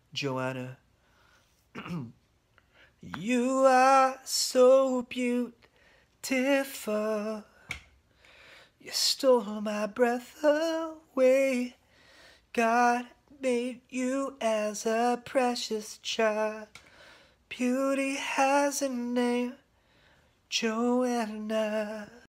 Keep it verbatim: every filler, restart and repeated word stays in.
Johana. You are so beautiful. You stole my breath away. God made you as a precious child. Beauty has a name, Johana.